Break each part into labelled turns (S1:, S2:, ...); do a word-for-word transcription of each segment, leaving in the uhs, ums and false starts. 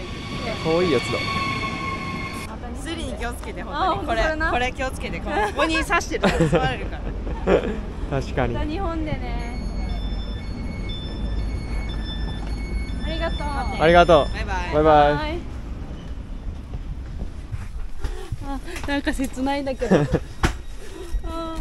S1: 可愛いやつだ。
S2: スリに気をつけて、本当にこれこれ気をつけて、ここに刺してるから座れるから。
S1: 確かに。
S3: 日本でね。ありがとう。
S1: ありがとう。
S2: バイバイ。
S1: バイバイ。
S3: あ、なんか切ないんだけど。あ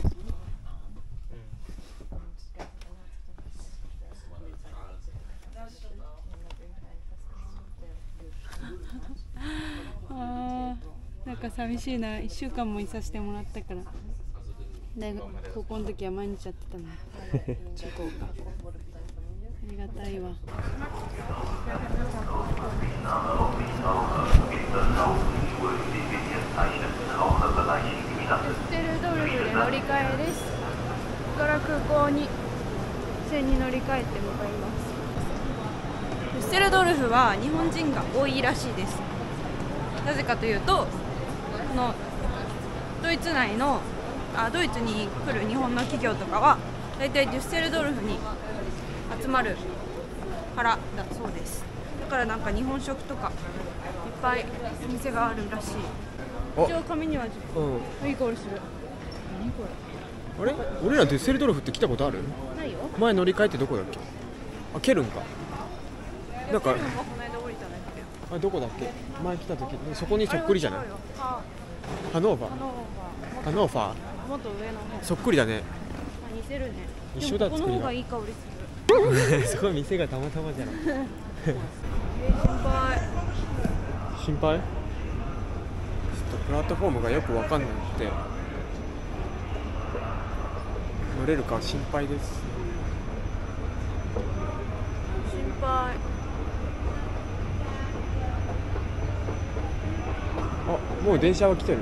S3: あ、なんか寂しいな。いっしゅうかんもいさせてもらったから。大学高校の時は毎日やってたの。中高か。ありがたいわ。デュッセルドルフで乗り換えです。ここから空港に線に乗り換えて向かいます。
S2: デュッセルドルフは日本人が多いらしいです。なぜかというと、このドイツ内のあドイツに来る日本の企業とかはだいたいデュッセルドルフに集まるからだそうです。だからなんか日本食とかいっぱい店があるらしい。一応紙には、うん、いい香りする。何こ
S1: れ。あれ、俺らデュッセルドルフって来たことある？
S3: ないよ。
S1: 前乗り換えってどこだっけ？あ、ケルンか。なんかあ、どこだっけ？前来た時そこにそっくりじゃない？ハノーバー。ハノーファー。
S3: もっと上の方。
S1: そっくりだね。
S3: 似せるね。
S1: 一緒だ、
S3: この方がいい香りす
S1: る。すごい店がたまたまじゃない。
S3: 心配。
S1: 心配？ちょっとプラットフォームがよくわかんなくて乗れるか心配です。
S3: 心配。
S1: あ、もう電車は来てる。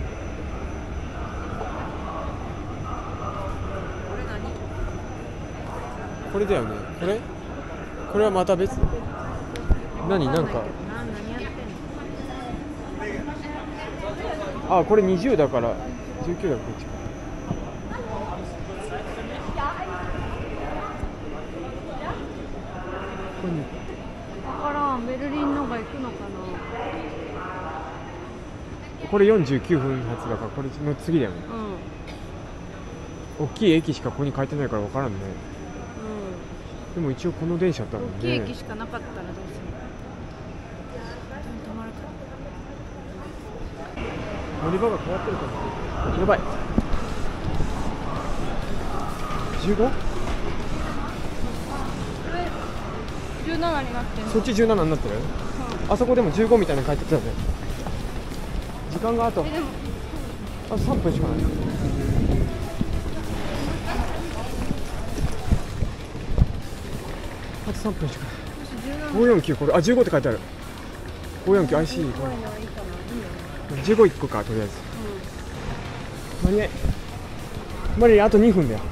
S1: これだよね。これ？これはまた別。何なんか。あ、これにじゅうだからじゅうきゅうだこっちか。これね。
S3: だからベルリンのが行くのかな。
S1: これよんじゅうきゅうふん発だからこれの次だよね。うん。大きい駅しかここに書いてないから分からんね。うん。でも一応この電車だもんね。
S3: 大きい駅しかなかったらどうする？止まるか。
S1: 乗り場が変わってるかも。やばい。じゅうご？ こ
S3: れじゅうななになってる。
S1: そっちじゅうななになってる？うん、あそこでもじゅうごみたいなの書いてたよね。時間があとあとさんぷんしかない。あとさんぷんしかない。ごーよんきゅう、これあじゅうごって書いてある。ごーよんきゅう アイシー じゅうごいっこかとりあえず。間に合いマリーあとにふんだよ。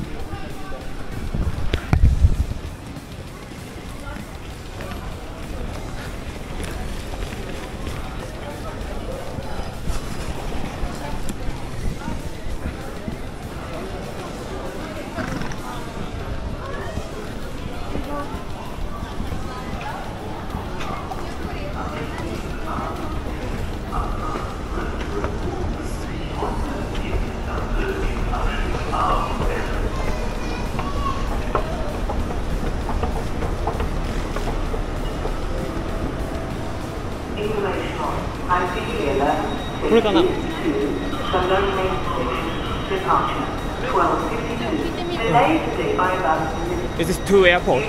S1: これかな。Is this to airport?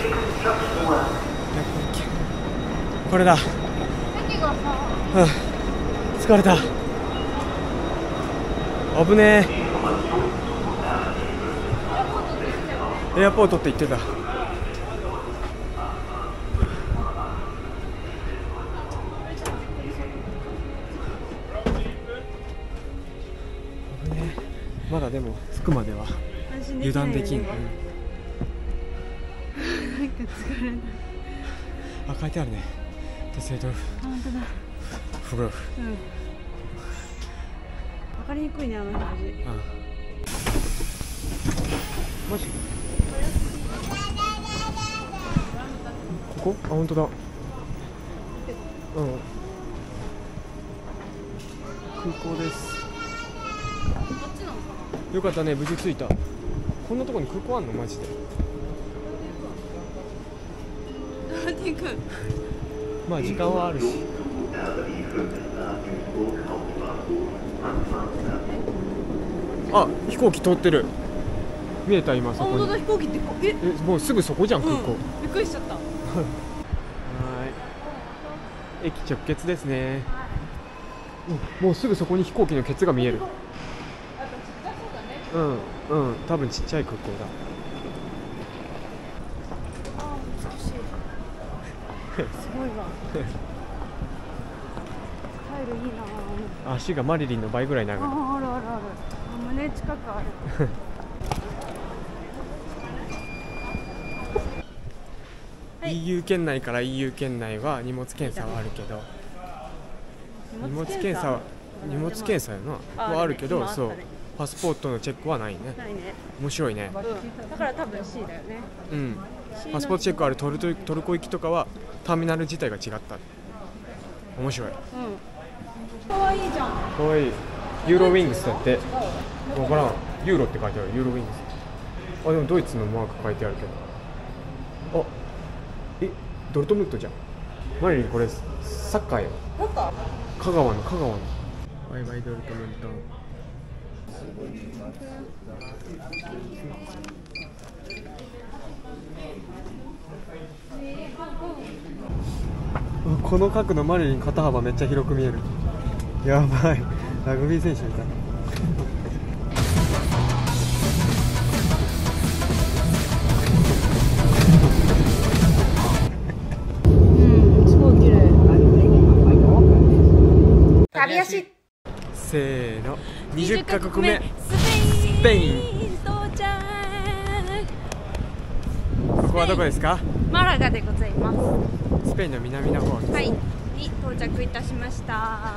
S1: これだ。うん、疲れた。危ねえ。エアポートって言ってた。まだでも着くまでは油断できん。なんか
S3: 疲れない。
S1: あ、書いてあるね。デュッセルドルフ。
S3: 本当だ。
S1: フグロフ。
S3: うん。わかりにくいね、あの表示。
S1: ああ。マジ？ここ？あ、本当だ。 うん、空港です。
S2: こっちなのか
S1: よかったね、無事着いた。こんなとこに空港あんのマジで。
S2: な。どうやって行く？
S1: まあ時間はあるし。あ、飛行機通ってる。見えた今そこに。
S2: あ、本当だ、飛行機ってこえ
S1: え、もうすぐそこじゃん空港。
S2: うん、びっくりしちゃった。
S1: はい。駅直結ですね。もうすぐそこに飛行機のケツが見える。うん、うん、多分ちっちゃい空港だ。
S2: あー、美しい。すごいわ。スタイルいいな。
S1: 足がマリリンの倍ぐらい長い。
S2: あー、あるあるある。胸近くある。はい、イーユー 圏内から イーユー 圏内は荷物検査はあるけど、荷物検査は荷物検査やなはあるけど、そうパスポートのチェックはないね。 ないね。
S1: 面白いね。
S2: うん、だから多分 C だよね。
S1: うん。パスポートチェックあるトルトトルコ行きとかはターミナル自体が違った。面白い。うん。
S2: 可愛いじゃん。
S1: 可愛い。ユーロウィングスだって。わからん。ユーロって書いてある。ユーロウィングス。あ、でもドイツのマーク書いてあるけど。あ、え、ドルトムントじゃん。マリリンこれサッカーや。
S2: なんか
S1: 香川の香川の。バイバイドルトムント。この角のマリリン肩幅めっちゃ広く見える。やばい、ラグビー選手みたい。
S2: うん、すごい綺麗。旅足。
S1: せーの、にじゅっカ国目
S2: スペイン到着。
S1: ここはどこですか？
S2: マラガでございます。
S1: スペインの南の方です。
S2: はい、に到着いたしました。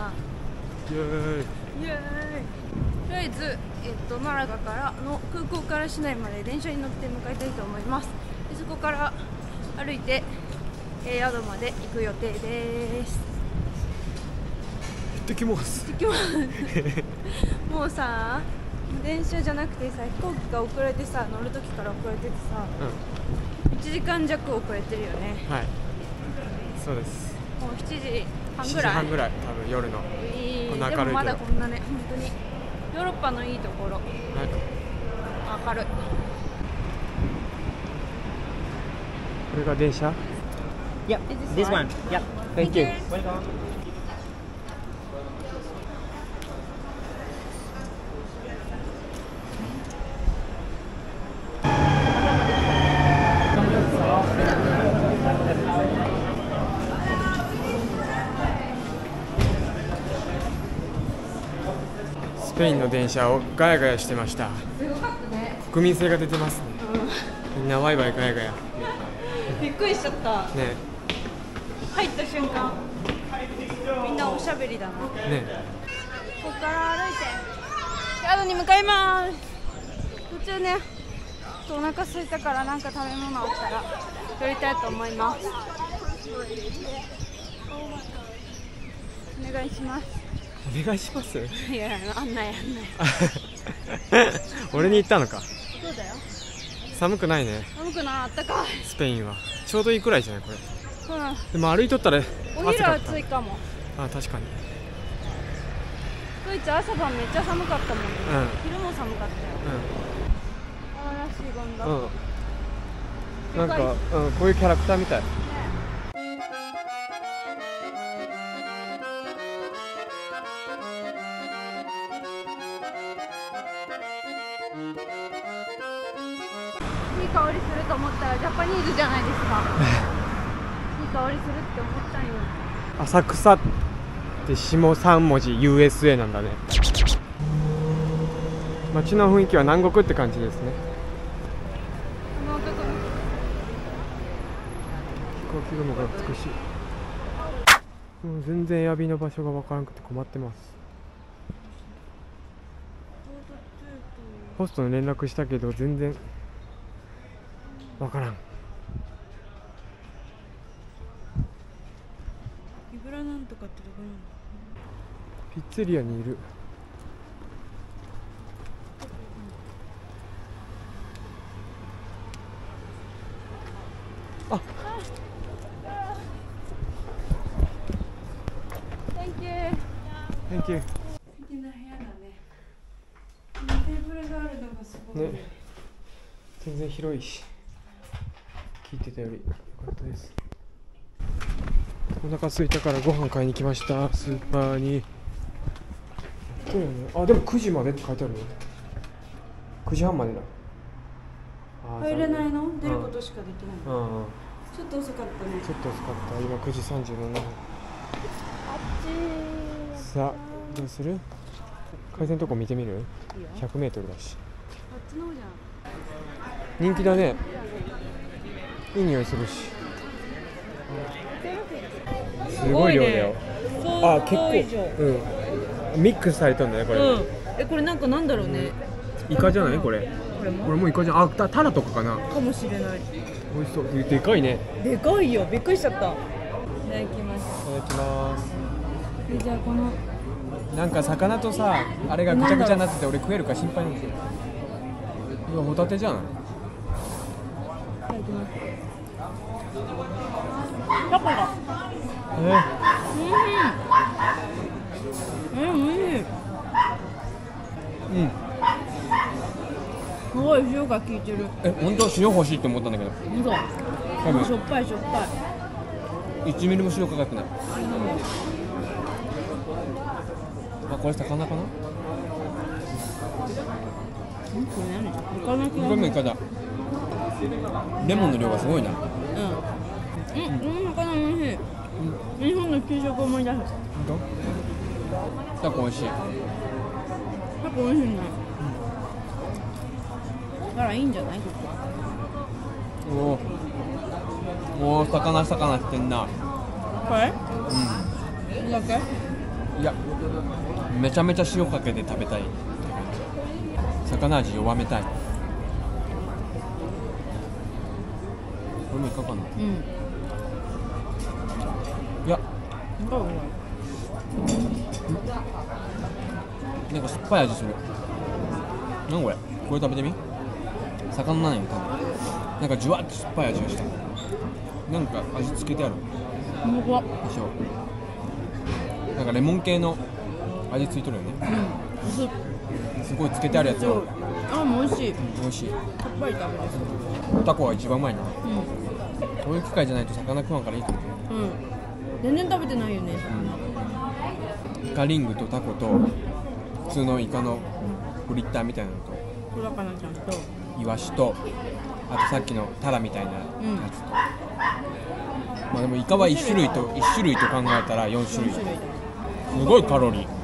S1: イエーイ。
S2: イエーイ。とりあえず、えっと、マラガからの空港から市内まで電車に乗って向かいたいと思います。でそこから歩いて、えー、宿まで行く予定です。
S1: 行ってきます。
S2: 行ってきますもうさ、電車じゃなくてさ、飛行機が遅れてさ、乗るときから遅れててさ、うん、いちじかん弱遅れてるよね。はい、
S1: そうです。
S2: もうしちじはんぐらい、しちじ
S1: はんぐらい、多分夜の、
S2: いい。こんな明るいけど、でもまだこんなね、本当にヨーロッパのいいところ、明るい。
S1: これが電車？
S4: Yep, this one. Yep.
S1: Thank you.
S4: Welcome.
S1: スペインの電車をガヤガヤしてました。
S2: すごかったね。
S1: 国民性が出てますね。うん、みんなワイワイガヤガヤ。
S2: びっくりしちゃった。ね。入った瞬間、みんなおしゃべりだな。ね。ここから歩いて宿に向かいます。途中ね、ちょっとお腹空いたからなんか食べ物あったら取りたいと思います。お願いします。
S1: お願いします。
S2: いや、案内案
S1: 内俺に言ったのか。
S2: そうだよ。
S1: 寒くないね。
S2: 寒くない、あったかい。
S1: スペインはちょうどいいくらいじゃないこれ。
S2: うん、
S1: でも歩いとったら
S2: お昼は暑いかも。
S1: あ、確かに。
S2: ドイツ朝晩めっちゃ寒かったもんね。うん、昼も寒かったよ。うん、あらしいゴンド。うん、なんか、うん、
S1: こういうキャラクターみたい。いい香りすると思ったらジャパニーズじゃないですか。いい香りするって思ったんよ。浅草って下さん文字 ユーエスエー なんだね。街の雰囲気は南国って感じですね。飛行機雲が美しい。もう全然エアビーの場所が分からなくて困ってます。ホストに連絡したけど全然分からん。
S3: ビブラなんとかってどこなの？
S1: ピッツェリアにいる。あ、
S3: Thank you。
S1: Thank you。
S3: 素敵な部屋だね。テーブルがあるのがすごい。
S1: ね、全然広いし、聞いてたより良かったです。お腹空いたからご飯買いに来ました。スーパーに。そうよね。あ、でもくじまでって書いてあるね。くじはんまでだ。あ、
S3: 入れないの？
S1: 残念。
S3: 出ることしかできない。
S1: うんうんうん。
S3: ちょっと遅かったね。
S1: ちょっと遅かった。今くじさんじゅうななふん。
S3: あっちー。
S1: さあ、どうする？海鮮のとこ見てみる？
S3: いいよ。
S1: ひゃくメートルだし。
S3: あっちの方じゃん。
S1: 人気だね。いい匂いするし。すごい量だよ。あ、結構。うん。ミックスされたんだね、これ。
S3: うん。え、これなんかなんだろうね。
S1: イカじゃないこれ？
S3: これも
S1: これもイカじゃん。あ、タタラとかかな。
S3: かもしれない。
S1: 美味しそう。でかいね。
S3: でかいよ。びっくりしちゃった。いただきます。
S1: いただきます。
S3: え、じゃあこの
S1: なんか魚とさ、あれがぐちゃぐちゃになってて俺食えるか心配なんですよ。うわ、ホタテじゃん。
S3: いただきます。タコだ。
S1: え
S3: うん。うん、おいしい。
S1: うん。
S3: すごい塩が効いてる。
S1: え、本当塩欲しいって思ったんだけど。
S3: 嘘。
S1: 多分
S3: しょっぱいしょっぱい。
S1: いちミリも塩かかってない。あ、これ魚かな？
S3: うん、これ何？イカの
S1: これもイカだ。レモンの量がすごいな。
S3: うん。うん、この魚美味しい。日本の給食思い出す。
S1: タコ美味しい。
S3: タコ美味しいね。だからいいんじゃない？ここ。
S1: おお。おお、魚魚してんな。
S3: これ？
S1: う
S3: うん。だけ？
S1: ん。いや、めちゃめちゃ塩かけて食べたいって感じ。魚味弱めたい。これもイカかな。
S3: うん。
S1: いや、
S3: イカうまい。
S1: なんか酸っぱい味する。なんこれ？これ食べてみ？魚なのよ多分。なんかジュワッと酸っぱい味がした。なんか味付けてある。
S3: 本当だ。
S1: でしょ。なんかレモン系の味付いとるよね。
S3: うん。す
S1: すごいつけてあるやつを。
S3: あ、もう美味しい。
S1: 美味しい。
S3: さっぱり食べれそう。
S1: タコが一番うまいな。
S3: う
S1: こういう機会じゃないと魚食わんからいいと思う。
S3: ん。うん。全然食べてないよね。
S1: イカリングとタコと普通のイカのフリッターみたいなのと
S3: 小魚ちゃんと。
S1: イワシとあとさっきのタラみたいなやつと、まあでもイカはいち種類といち種類と考えたらよん種類。
S3: 種類。
S1: すごいカロリー。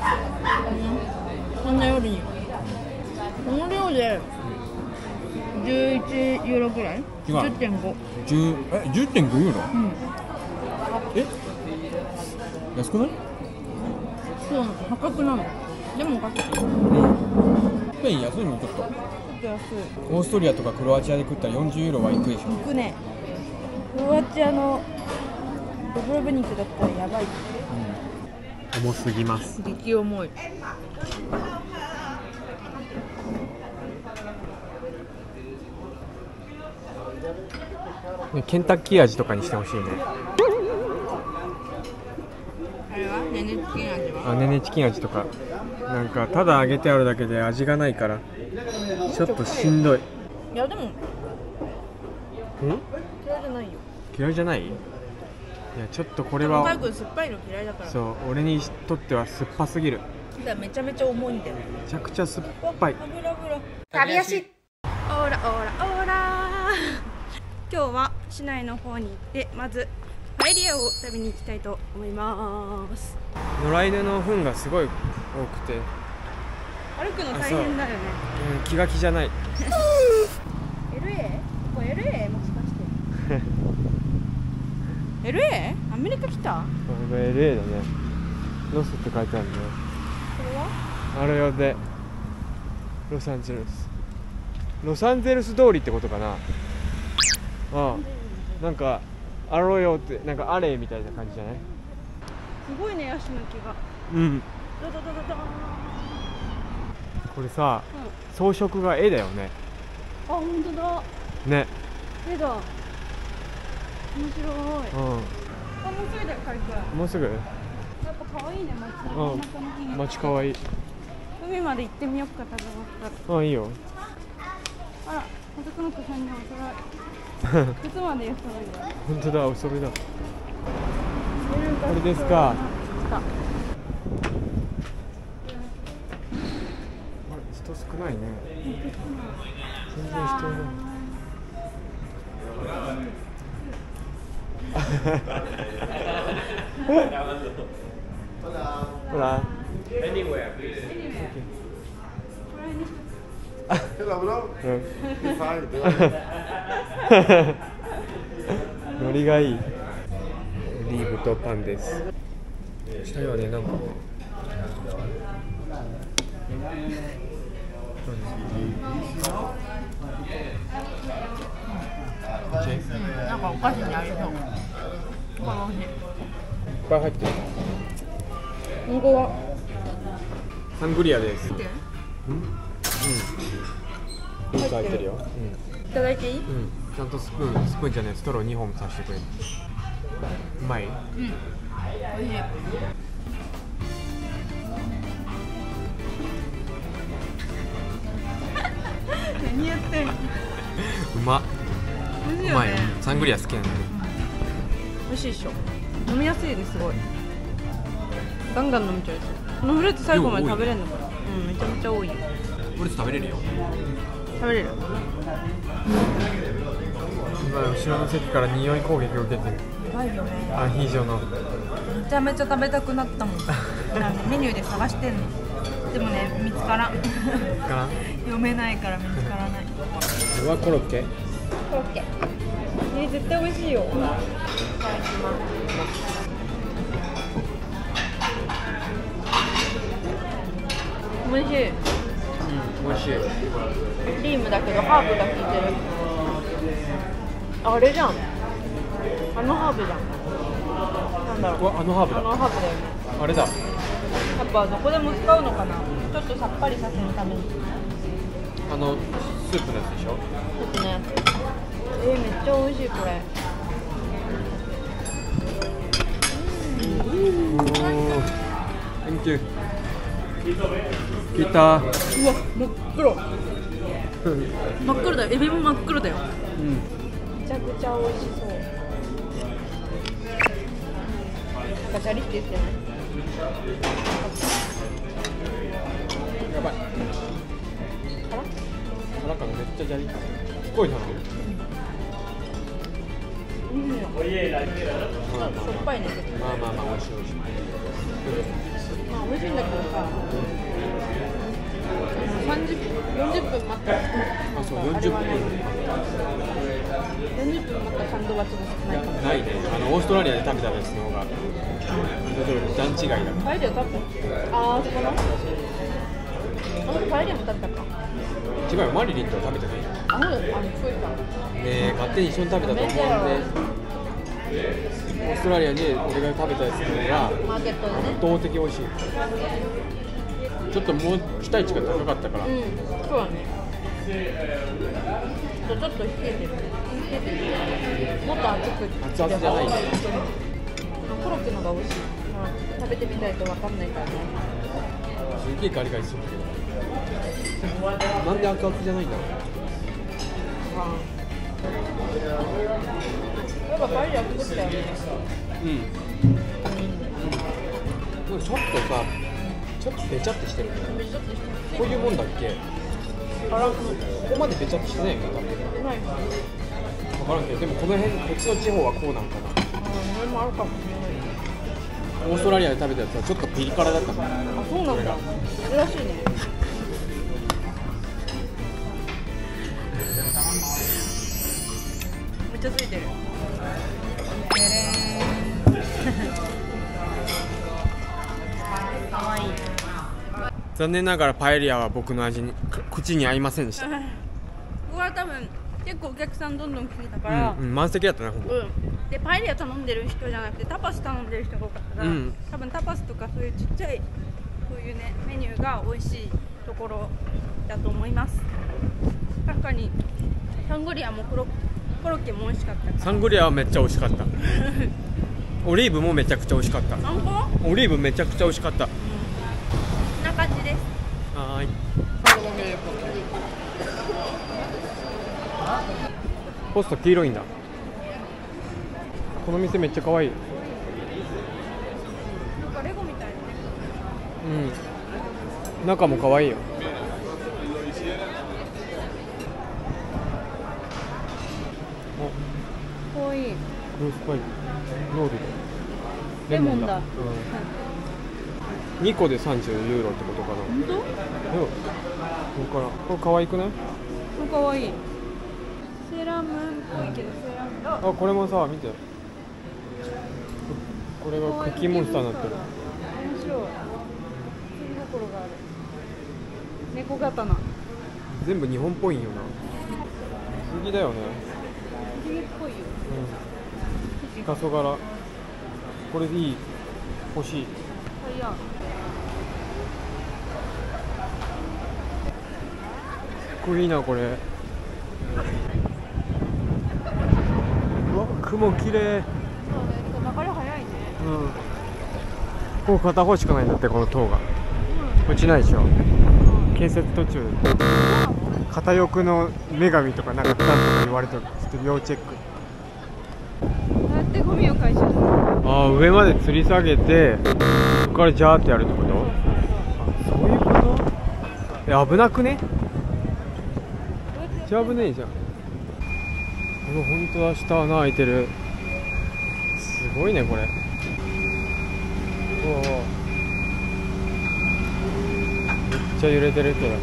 S3: こんな夜に。この量でじゅういちユーロくらい？
S1: 違う。
S3: じゅってんご。
S1: じゅうえ じゅってんごユーロ？
S3: うん。
S1: え？安くない？
S3: そうなの。破格なの。でもかけて。
S1: うん。スペイン安いのちょっと。
S3: ちょっと安い。
S1: オーストリアとかクロアチアで食ったらよんじゅうユーロはいくでしょ。
S3: 行くね。クロアチアのドブロブニクだったらやばい。
S1: うん。重すぎます。
S3: 激重い。
S1: ケンタッキー味とかにしてほしいね。
S3: あれはねねチキン味は？
S1: あ、ねねチキン味とか。なんかただ揚げてあるだけで味がないからちょっとしんどい。
S3: いやでも
S1: ん？
S3: 嫌いじゃないよ。
S1: 嫌いじゃない？いやちょっとこれは
S3: カイ君酸っぱいの嫌いだから。
S1: そう俺にとっては酸っぱすぎる。
S3: だからめちゃめちゃ重いんだよ。
S1: めちゃくちゃ酸っぱい。
S3: 油油。
S2: 旅足オーラオーラオーラ今日は市内の方に行ってまずパエリアを食べに行きたいと思います。
S1: 野良犬の糞がすごい多くて、
S2: 歩くの大変だよね。
S1: うん、気が気じゃない。
S2: エルエー？ ここ エルエー？ もしかして エルエー？ アメリカ来た？
S1: これ エルエー だね。ロスって書いてあるね。
S2: これは？
S1: あれよでロサンゼルスロサンゼルス通りってことかな。ああ、なんかアロヨってなんかアレイみたいな感じじゃない？
S2: ごいね、ヤシの木が。
S1: うん
S2: ドドドドドーン。
S1: これさ、
S2: うん、
S1: 装飾が絵だよね。
S2: あ、本当だ。
S1: ね。
S2: 絵だ。面白い。
S1: うん。
S2: あ、もうすぐだよ、カリくん。
S1: もうすぐ。
S2: やっぱ可愛いね、街の。
S1: うん。街可愛い。
S2: 海まで行ってみようか、食べますか
S1: あ、いいよ。
S2: ら。あら、男の子さんにお揃い。靴までお揃いだ。
S1: 本当だ、お揃いだ。これですか。人少ないね。全然人いない。ほら。Anywhere, please. Hello, bro. Fine. ノリがいい。オリーブとパンです。下にはね、なんか。
S2: なんかお菓子にありそう。これ美味しい。いっ
S1: ぱい入ってる。
S2: 本当は。
S1: サングリアです。うん。うん。入ってるよ。
S2: うん。いただいていい？
S1: うん。ちゃんとスプーン、スプーンじゃない、ストローにほんさしてくれる。うまい？うん。
S2: 美味しい。何やってんの？
S1: うまっ。
S2: 美味しいよね。
S1: うまいよ。サングリア好きなんだ。
S2: 美味しいでしょ。飲みやすいですごい。ガンガン飲みちゃうですよ。このフルーツ最後まで食べれるのかな。うん、めちゃめちゃ多いよ。
S1: フルーツ食べれるよ。
S2: 食べれる。
S1: 今後ろの席から匂い攻撃を受けてる。
S2: やばいよね。
S1: アヒージョの。
S2: めちゃめちゃ食べたくなったもん。メニューで探してんの。でもね、見つからん。
S1: から
S2: 読めないから見つからない。
S1: これはコロッケ？
S2: コロッケ。えー、絶対美味しいよ。いただきます。美味しい。うん、
S1: 美味しい。
S2: クリームだけどハーブが効いてる。あれじゃん。あのハーブじゃん。なんだろう。
S1: あのハーブだ。
S2: あのハーブだよね。
S1: あれだ。
S2: やっぱどこでも使うのかな。ちょっとさっぱりさせるために。
S1: あのスープのやつでしょ。
S2: ちょっとね。えー、めっちゃ美味しいこれ。
S1: おー。Thank you。来た。うわ、
S2: 真っ黒。真っ黒だよ。エビも真っ黒だよ。
S1: うん。
S2: めちゃくちゃ美味しそう。ガチャリって言ってね。
S1: やばい。
S2: 辛？
S1: 辛かめっちゃジャリ。すごいな。
S2: うん。しょっぱいね。
S1: まあまあまあ美味しい美味しい。
S2: まあ美味しいんだけどさ。三十分、四十分待った。
S1: あ、そう四十分。
S2: 四十分待ったサンドバッチも少ないかも。
S1: ないね。あのオーストラリアで食べたやつの方が段違いだ。
S2: パエリア食べた？ああ、そこの？あ、パエリアも食べたか。
S1: 違うよ、マリリンとは食べてない。
S2: あ、そうだ。あ、聞こえた。
S1: ねえ、勝手に一緒に食べたと思うんで。オーストラリアで俺が食べたやつが
S2: マーケットでね。
S1: 圧倒的美味しい。ちょっともう期待値が高かったから。
S2: うん、そうだね。ちょっと冷えてる。冷えてる。もっと熱く。
S1: 熱々じゃないね。
S2: コロッケのが美味しい。食べてみたいと分かんないからね。
S1: すげえガリガリするけど。なんで熱々じゃないんだろう。
S2: やっぱパエリア作ったよね。
S1: うん。うん。ちょっとさ、ちょっとべちゃってしてる。こういうもんだっけ？あら、ここまでべちゃってしてないかな。
S2: ないか。
S1: 分からんけど、でもこの辺、こっちの地方はこうなんかな。
S2: あ、それもあるかもしれない。
S1: オーストラリアで食べたやつはちょっとピリ辛だったから。
S2: あ、そうなんだ。珍しいね。めっちゃついてる。かわいい。
S1: 残念ながらパエリアは僕の味に口に合いませんでした。
S2: ここは多分結構お客さんどんどん来てたから、
S1: うんうん、満席だったねほぼ、
S2: うん、でパエリア頼んでる人じゃなくてタパス頼んでる人が多かったから、うん、多分タパスとかそういうちっちゃいそういうねメニューが美味しいところだと思います。確かにサンゴリアもコロコロッケも美味しかった。
S1: サンゴリアはめっちゃ美味しかったオリーブもめちゃくちゃ美味しかった。オリーブめちゃくちゃ美味しかった、うん、こ
S2: んな感じです。
S1: はーい。ポスト黄色いんだ。この店めっちゃ可愛い。
S2: なんかレゴみたいなね。
S1: うん。中も可愛いよ。
S2: お、可愛い。
S1: ロースパイノール
S2: レモンだ。
S1: うん、にこでさんじゅうユーロってことかな。
S2: 本当？
S1: うん。これからこれ可愛くない？
S2: これ可愛い。セーラームーンっぽいけどセーラームーン。
S1: あ、これもさ見て。これがクッキーモンスターになってる。
S2: 面白い。心がある。猫刀。
S1: 全部日本っぽいんよな。不思議だよね。
S2: 不思議っぽいよ。
S1: うん。ピカソ柄。これでいい。欲しい。
S2: いや。
S1: すごいいいなこれ。うわ、雲綺麗。
S2: そうね。流れ早いね。
S1: うん。こう片方しかないんだってこの塔が。うん、落ちないでしょ。建設途中。片翼の女神とかなんかなんとか言われてる。ちょっと要チェック。
S2: どうやってゴミを回収するの？
S1: ああ、上まで吊り下げてそこからジャーってやるってこと？あ、そういうこと？え、危なくね？めっちゃ危ねえじゃん。この本当だ、下穴開いてる。すごいねこれ。おお、めっちゃ揺れてるけど。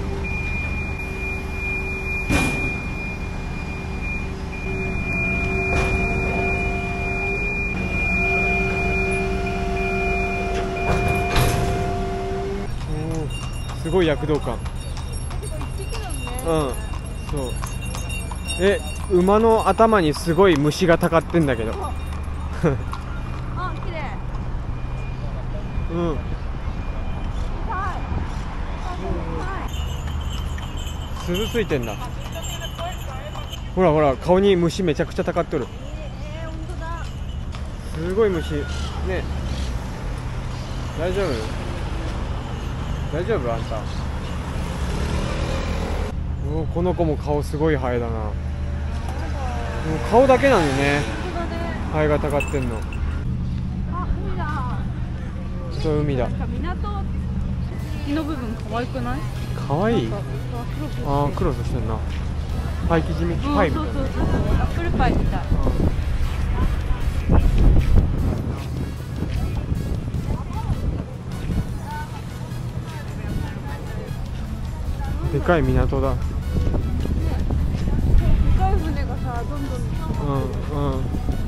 S1: すごい躍動感。うん、そう。え、馬の頭にすごい虫がたかってんだけど。
S2: あ、綺麗。
S1: うん。鈴ついてんだ。ほらほら、顔に虫めちゃくちゃたかっとる。
S2: えー、本当だ。
S1: すごい虫。ね。大丈夫？大丈夫あんた。おお、この子も顔すごいハエだな。もう顔だけなのね。ハエがたかってんの。
S2: あ、海だ。
S1: そう、海だ。
S2: 港の部分可愛くない？
S1: 可愛い。ああ、クロスしてんな。パイ生地みパイみたいな。
S2: そうそうそう、アップルパイみたい。
S1: でかい港だ。
S2: でかい船がさ、どんどん。
S1: うんうん。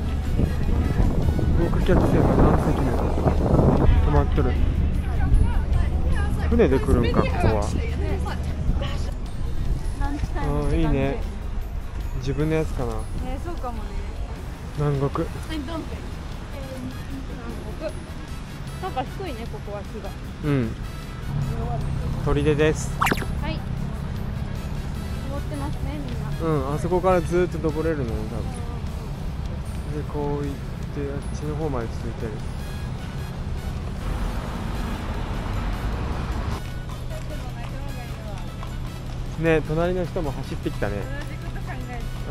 S1: 豪華客船が何隻も止まってる。船で来るんか、ここは。ああ、いいね。自分のやつかな。
S2: ね、そうかもね。
S1: 南国。
S2: 南国。なんか低いね、ここは木が。
S1: うん。砦です。
S2: はい。登ってますね、みんな。
S1: うん、あそこからずっと登れるのね、多分。で、こう行って、あっちの方まで続いてる。ね、隣の人も走ってきたね。
S2: 同じこと考えて。
S1: うん。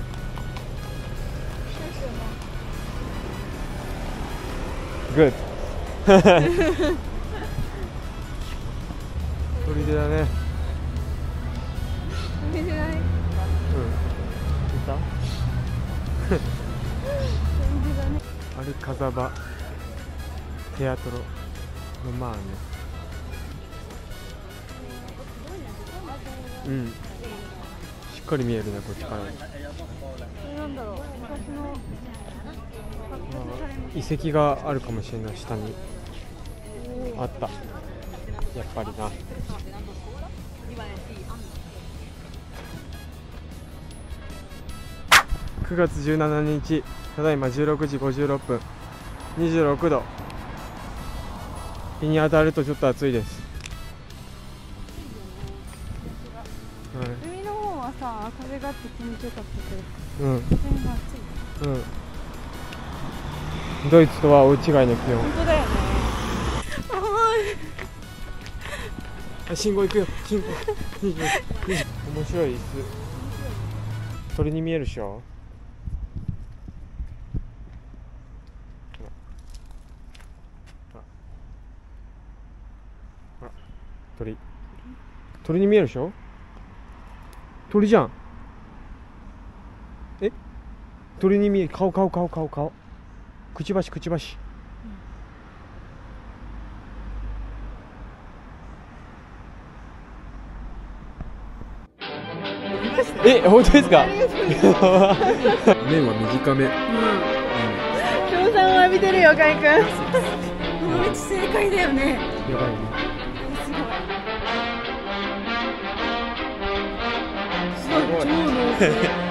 S1: グッド。砦だね。
S2: 見てない。
S1: うん。いた？あれカザバテアトロロマーネ。うん。しっかり見えるね、こっちから。
S2: これなんだろう。昔の
S1: 遺跡があるかもしれない。下にあった。やっぱりな。 こくがつじゅうしちにち、ただいまじゅうろくじごじゅうろっぷん、にじゅうろくど。日に当たるとちょっと暑いです。はい、
S3: 海の方はさ、風があって気持ちよかったけど、
S1: うん、
S3: 全然暑い。
S1: うん、ドイツとは大違いの気温。
S3: 本当だよね。
S1: あ、信号行くよ、信号。面白い椅子。鳥に見えるでしょ。あ、鳥。鳥に見えるでしょ。鳥じゃん。え、鳥に見える。顔顔顔顔顔。くちばしくちばし。え、本当ですか。麺は短め。うん。
S3: 賞賛を浴びてるよ、かいくん。
S2: この道正解だよね。
S1: やばいね。
S2: すごい。超濃厚。